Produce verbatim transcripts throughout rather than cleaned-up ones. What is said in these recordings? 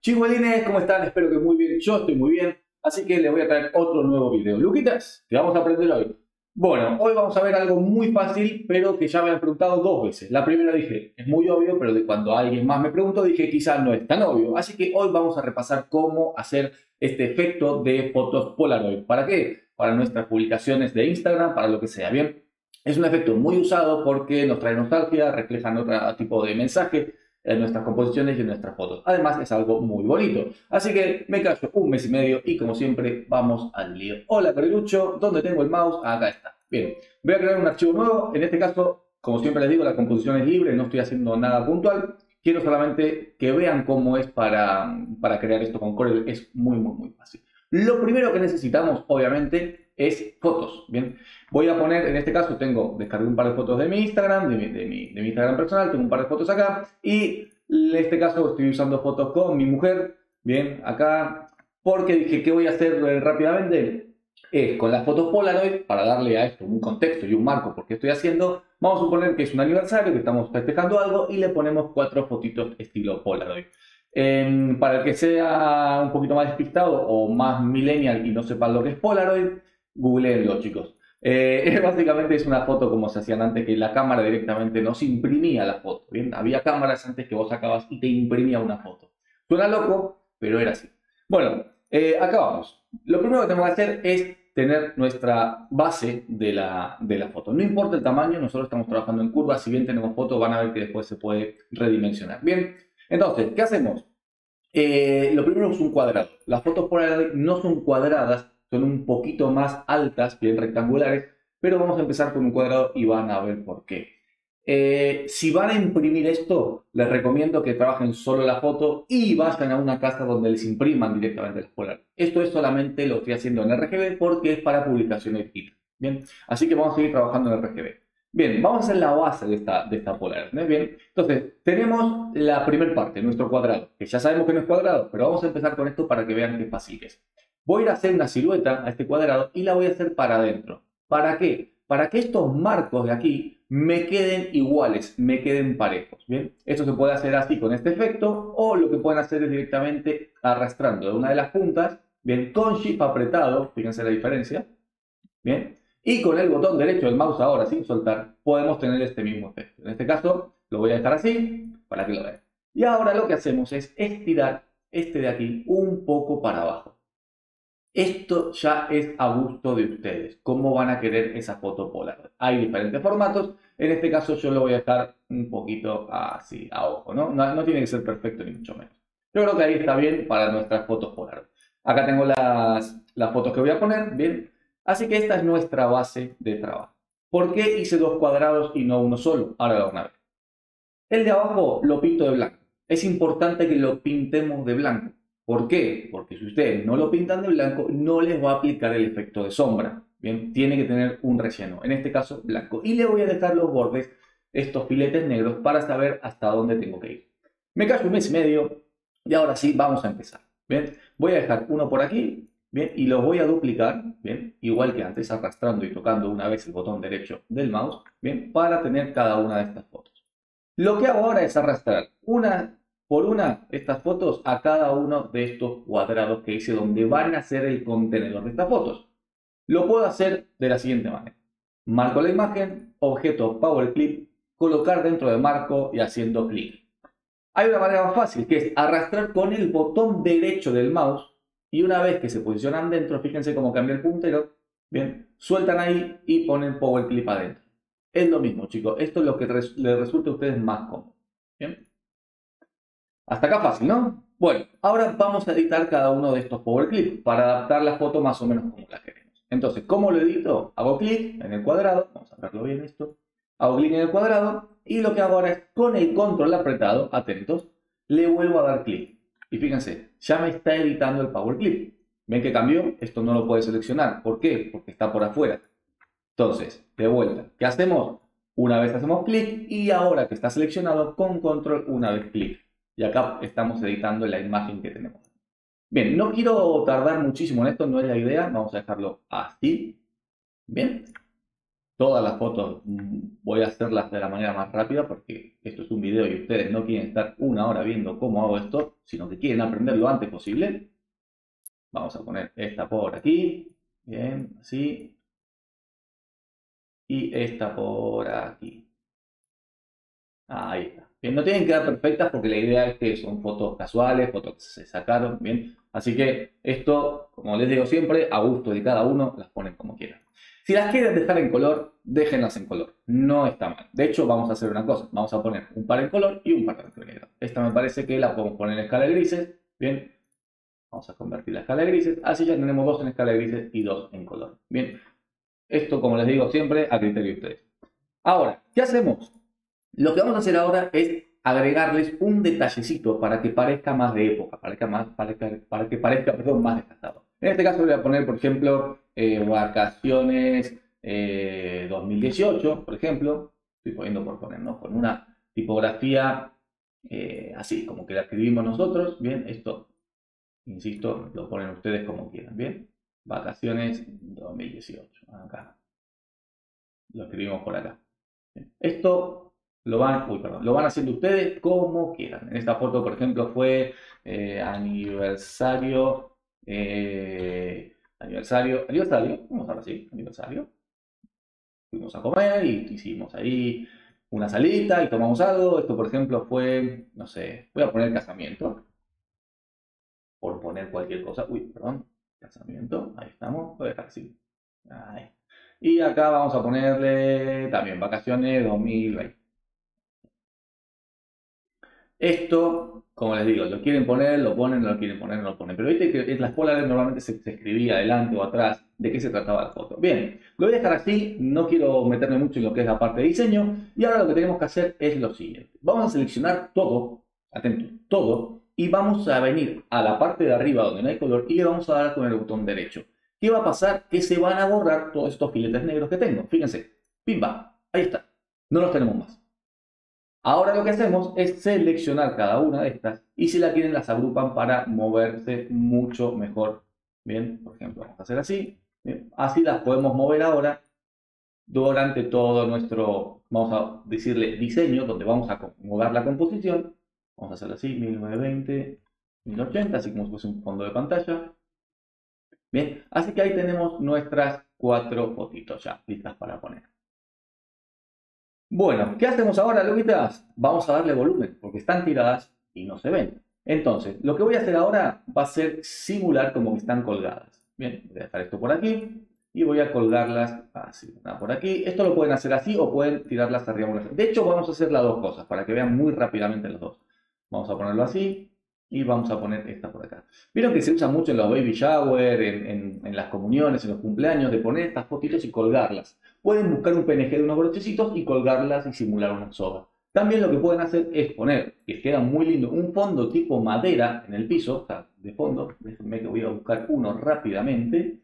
Chihuelines, ¿cómo están? Espero que muy bien. Yo estoy muy bien, así que les voy a traer otro nuevo video. Luquitas, ¿qué vamos a aprender hoy? Bueno, hoy vamos a ver algo muy fácil, pero que ya me han preguntado dos veces. La primera dije, es muy obvio, pero de cuando alguien más me preguntó, dije, quizás no es tan obvio. Así que hoy vamos a repasar cómo hacer este efecto de fotos Polaroid. ¿Para qué? Para nuestras publicaciones de Instagram, para lo que sea, ¿bien? Es un efecto muy usado porque nos trae nostalgia, reflejan otro tipo de mensaje en nuestras composiciones y en nuestras fotos. Además, es algo muy bonito. Así que me callo un mes y medio y, como siempre, vamos al lío. Hola, Carilucho. ¿Dónde tengo el mouse? Acá está. Bien. Voy a crear un archivo nuevo. En este caso, como siempre les digo, la composición es libre. No estoy haciendo nada puntual. Quiero solamente que vean cómo es para, para crear esto con Corel. Es muy, muy, muy fácil. Lo primero que necesitamos, obviamente, es fotos. Bien, voy a poner, en este caso tengo, descargué un par de fotos de mi Instagram, de mi, de mi, de mi Instagram personal, tengo un par de fotos acá, y en este caso estoy usando fotos con mi mujer, bien, acá, porque dije, ¿qué voy a hacer rápidamente? Es con las fotos Polaroid, para darle a esto un contexto y un marco porque estoy haciendo, vamos a suponer que es un aniversario, que estamos festejando algo, y le ponemos cuatro fotitos estilo Polaroid. Eh, para el que sea un poquito más despistado o más millennial y no sepan lo que es Polaroid, googleenlo, chicos. Eh, básicamente es una foto como se hacían antes, que la cámara directamente nos imprimía la foto. ¿Bien? Había cámaras antes que vos sacabas y te imprimía una foto. Suena loco, pero era así. Bueno, eh, acá vamos. Lo primero que tenemos que hacer es tener nuestra base de la, de la foto. No importa el tamaño, nosotros estamos trabajando en curvas. Si bien tenemos foto, van a ver que después se puede redimensionar. Bien, entonces, ¿qué hacemos? Eh, lo primero es un cuadrado. Las fotos Polaroid no son cuadradas, son un poquito más altas, bien rectangulares, pero vamos a empezar con un cuadrado y van a ver por qué. Eh, si van a imprimir esto, les recomiendo que trabajen solo la foto y vayan a una casa donde les impriman directamente las Polaroid. Esto es solamente lo estoy haciendo en R G B porque es para publicaciones digital. Bien, así que vamos a seguir trabajando en R G B. Bien, vamos a hacer la base de esta, de esta Polaroid, ¿no? Bien, entonces tenemos la primera parte, nuestro cuadrado, que ya sabemos que no es cuadrado, pero vamos a empezar con esto para que vean qué fácil que es. Voy a ir a hacer una silueta a este cuadrado y la voy a hacer para adentro. ¿Para qué? Para que estos marcos de aquí me queden iguales, me queden parejos, ¿bien? Esto se puede hacer así con este efecto, o lo que pueden hacer es directamente arrastrando de una de las puntas, ¿bien? Con Shift apretado, fíjense la diferencia, ¿bien? Y con el botón derecho del mouse ahora, sin soltar, podemos tener este mismo efecto. En este caso, lo voy a dejar así, para que lo vean. Y ahora lo que hacemos es estirar este de aquí un poco para abajo. Esto ya es a gusto de ustedes, cómo van a querer esa foto Polaroid. Hay diferentes formatos, en este caso yo lo voy a dejar un poquito así, a ojo, ¿no? No, no tiene que ser perfecto ni mucho menos. Yo creo que ahí está bien para nuestras fotos Polaroid. Acá tengo las, las fotos que voy a poner, bien. Así que esta es nuestra base de trabajo. ¿Por qué hice dos cuadrados y no uno solo? Ahora lo van a ver. El de abajo lo pinto de blanco. Es importante que lo pintemos de blanco. ¿Por qué? Porque si ustedes no lo pintan de blanco, no les va a aplicar el efecto de sombra. Bien, tiene que tener un relleno, en este caso blanco. Y le voy a dejar los bordes, estos filetes negros, para saber hasta dónde tengo que ir. Me callo un mes y medio y ahora sí vamos a empezar. Bien, voy a dejar uno por aquí. Bien, y los voy a duplicar, bien, igual que antes, arrastrando y tocando una vez el botón derecho del mouse, bien, para tener cada una de estas fotos. Lo que hago ahora es arrastrar una por una estas fotos a cada uno de estos cuadrados que hice donde van a ser el contenedor de estas fotos. Lo puedo hacer de la siguiente manera. Marco la imagen, objeto Power Clip, colocar dentro de marco y haciendo clic. Hay una manera más fácil que es arrastrar con el botón derecho del mouse y una vez que se posicionan dentro, fíjense cómo cambia el puntero, bien, sueltan ahí y ponen Power Clip adentro. Es lo mismo, chicos. Esto es lo que res les resulta a ustedes más cómodo. ¿Bien? Hasta acá fácil, ¿no? Bueno, ahora vamos a editar cada uno de estos Power Clips para adaptar la foto más o menos como la queremos. Entonces, ¿cómo lo edito? Hago clic en el cuadrado. Vamos a verlo bien esto. Hago clic en el cuadrado y lo que hago ahora es con el control apretado, atentos, le vuelvo a dar clic. Y fíjense, ya me está editando el Power Clip. ¿Ven que cambió? Esto no lo puede seleccionar. ¿Por qué? Porque está por afuera. Entonces, de vuelta, ¿qué hacemos? Una vez hacemos clic y ahora que está seleccionado, con control una vez clic. Y acá estamos editando la imagen que tenemos. Bien, no quiero tardar muchísimo en esto, no es la idea. Vamos a dejarlo así. Bien. todas las fotos voy a hacerlas de la manera más rápida porque esto es un video y ustedes no quieren estar una hora viendo cómo hago esto, sino que quieren aprender lo antes posible. Vamos a poner esta por aquí, bien, así, y esta por aquí. Ahí está. Bien, no tienen que quedar perfectas porque la idea es que son fotos casuales, fotos que se sacaron, bien. Así que esto, como les digo siempre, a gusto de cada uno, las ponen como quieran. Si las quieren dejar en color, déjenlas en color. No está mal. De hecho, vamos a hacer una cosa. Vamos a poner un par en color y un par en negro. Esta me parece que la podemos poner en escala de grises. Bien. Vamos a convertir la escala de grises. Así ya tenemos dos en escala de grises y dos en color. Bien. Esto, como les digo siempre, a criterio de ustedes. Ahora, ¿qué hacemos? Lo que vamos a hacer ahora es agregarles un detallecito para que parezca más de época, para que, más, para que, para que parezca perdón, más desgastado. En este caso voy a poner, por ejemplo, eh, vacaciones eh, dos mil dieciocho, por ejemplo. Estoy poniendo por poner, ¿no? Con una tipografía eh, así, como que la escribimos nosotros. Bien, esto, insisto, lo ponen ustedes como quieran. Bien, vacaciones dos mil dieciocho. Acá. Lo escribimos por acá. Bien. Esto lo van, uy, perdón, lo van haciendo ustedes como quieran. En esta foto, por ejemplo, fue eh, aniversario, eh, aniversario, aniversario, vamos a ver así, aniversario. Fuimos a comer y hicimos ahí una salita y tomamos algo. Esto, por ejemplo, fue, no sé, voy a poner casamiento. Por poner cualquier cosa. Uy, perdón, casamiento, ahí estamos, voy a dejar así. Ahí. Y acá vamos a ponerle también vacaciones dos mil veinte. Esto, como les digo, lo quieren poner, lo ponen, no lo quieren poner, no lo ponen. Pero viste que en las polares normalmente se, se escribía adelante o atrás de qué se trataba la foto. Bien, lo voy a dejar así, no quiero meterme mucho en lo que es la parte de diseño. Y ahora lo que tenemos que hacer es lo siguiente. Vamos a seleccionar todo, atento, todo, y vamos a venir a la parte de arriba donde no hay color y le vamos a dar con el botón derecho. ¿Qué va a pasar? Que se van a borrar todos estos filetes negros que tengo. Fíjense, pimba, ahí está, no los tenemos más. Ahora lo que hacemos es seleccionar cada una de estas y si la quieren las agrupan para moverse mucho mejor. Bien, por ejemplo, vamos a hacer así. Bien, así las podemos mover ahora durante todo nuestro, vamos a decirle diseño, donde vamos a acomodar la composición. Vamos a hacerlo así, mil novecientos veinte, mil ochenta, así como si fuese un fondo de pantalla. Bien, así que ahí tenemos nuestras cuatro fotitos ya listas para poner. Bueno, ¿qué hacemos ahora, loquitas? Vamos a darle volumen, porque están tiradas y no se ven. Entonces, lo que voy a hacer ahora va a ser simular como que están colgadas. Bien, voy a dejar esto por aquí y voy a colgarlas así, una por aquí. Esto lo pueden hacer así o pueden tirarlas arriba. De hecho, vamos a hacer las dos cosas para que vean muy rápidamente los dos. Vamos a ponerlo así y vamos a poner esta por acá. Vieron que se usa mucho en los baby shower, en, en, en las comuniones, en los cumpleaños, de poner estas fotitos y colgarlas. Pueden buscar un P N G de unos brochecitos y colgarlas y simular una soga. También lo que pueden hacer es poner, que queda muy lindo, un fondo tipo madera en el piso, o sea, de fondo. Déjenme que voy a buscar uno rápidamente.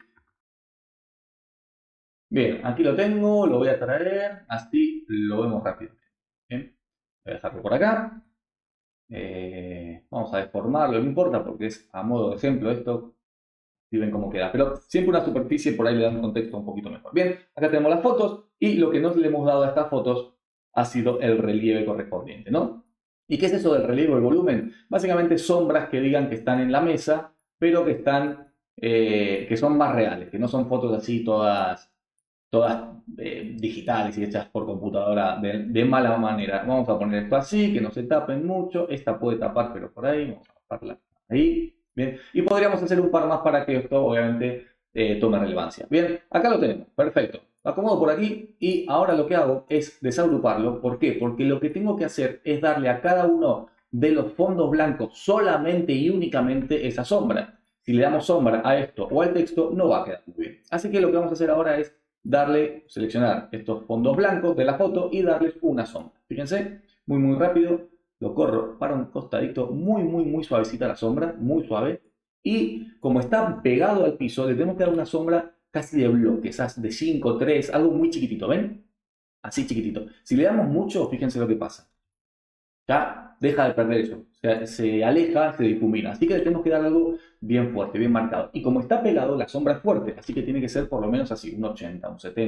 Bien, aquí lo tengo, lo voy a traer, así lo vemos rápido. Bien, voy a dejarlo por acá. Eh, vamos a deformarlo, no importa porque es a modo de ejemplo esto. Y ven cómo queda, pero siempre una superficie por ahí le da un contexto un poquito mejor. Bien, acá tenemos las fotos y lo que nos le hemos dado a estas fotos ha sido el relieve correspondiente, ¿no? ¿Y qué es eso del relieve o el volumen? Básicamente sombras que digan que están en la mesa, pero que están, eh, que son más reales, que no son fotos así todas, todas eh, digitales y hechas por computadora de, de mala manera. Vamos a poner esto así, que no se tapen mucho. Esta puede tapar, pero por ahí, vamos a taparla ahí. Bien, y podríamos hacer un par más para que esto obviamente eh, tome relevancia. Bien, acá lo tenemos, perfecto. Lo acomodo por aquí y ahora lo que hago es desagruparlo. ¿Por qué? Porque lo que tengo que hacer es darle a cada uno de los fondos blancos solamente y únicamente esa sombra. Si le damos sombra a esto o al texto, no va a quedar muy bien. Así que lo que vamos a hacer ahora es darle, seleccionar estos fondos blancos de la foto y darles una sombra. Fíjense, muy muy rápido. Lo corro para un costadito, muy, muy, muy suavecita la sombra, muy suave. Y como está pegado al piso, le tenemos que dar una sombra casi de bloque, esas de cinco, tres, algo muy chiquitito, ¿ven? Así chiquitito. Si le damos mucho, fíjense lo que pasa. Ya deja de perder eso, o sea, se aleja, se difumina. Así que le tenemos que dar algo bien fuerte, bien marcado. Y como está pegado, la sombra es fuerte, así que tiene que ser por lo menos así, un ochenta, un setenta.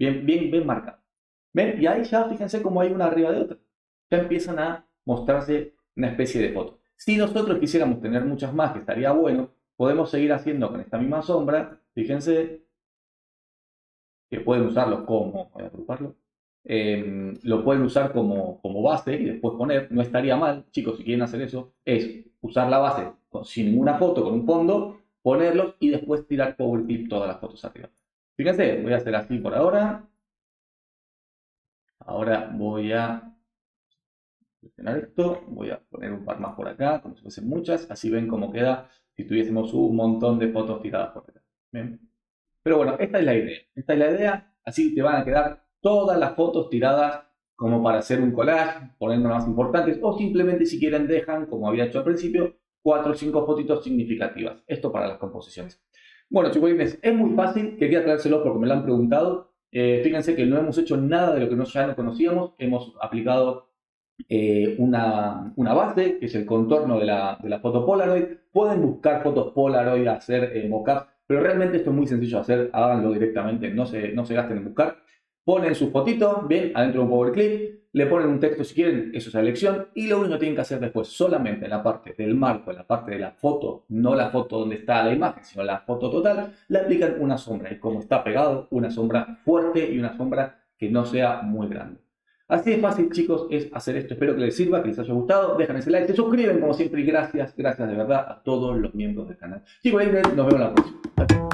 Bien, bien, bien marcado. ¿Ven? Y ahí ya fíjense cómo hay una arriba de otra. Ya empiezan a mostrarse una especie de foto. Si nosotros quisiéramos tener muchas más, que estaría bueno, podemos seguir haciendo con esta misma sombra. Fíjense que pueden usarlo como, voy a agruparlo, eh, lo pueden usar como, como base y después poner, no estaría mal, chicos, si quieren hacer eso, es usar la base con, sin ninguna foto, con un fondo, ponerlos y después tirar power clip todas las fotos arriba. Fíjense, voy a hacer así por ahora. Ahora voy a seleccionar esto, voy a poner un par más por acá, como si fuesen muchas, así ven cómo queda si tuviésemos un montón de fotos tiradas por acá. ¿Bien? Pero bueno, esta es la idea, esta es la idea, así te van a quedar todas las fotos tiradas como para hacer un collage, poniendo las más importantes, o simplemente si quieren dejan, como había hecho al principio, cuatro o cinco fotitos significativas. Esto para las composiciones. Bueno, chicolines, es muy fácil, quería traérselo porque me lo han preguntado. Eh, fíjense que no hemos hecho nada de lo que no, ya no conocíamos, hemos aplicado eh, una, una base, que es el contorno de la, de la foto Polaroid. Pueden buscar fotos Polaroid, hacer eh, mockups, pero realmente esto es muy sencillo de hacer, háganlo directamente, no se, no se gasten en buscar. Ponen sus fotitos, bien, adentro de un power clip, le ponen un texto si quieren, eso es la elección, y lo único que tienen que hacer después, solamente en la parte del marco, en la parte de la foto, no la foto donde está la imagen, sino la foto total, le aplican una sombra, y como está pegado, una sombra fuerte y una sombra que no sea muy grande. Así de fácil, chicos, es hacer esto. Espero que les sirva, que les haya gustado. Dejan ese like, se suscriben como siempre y gracias, gracias de verdad a todos los miembros del canal. Chicos, nos vemos la próxima.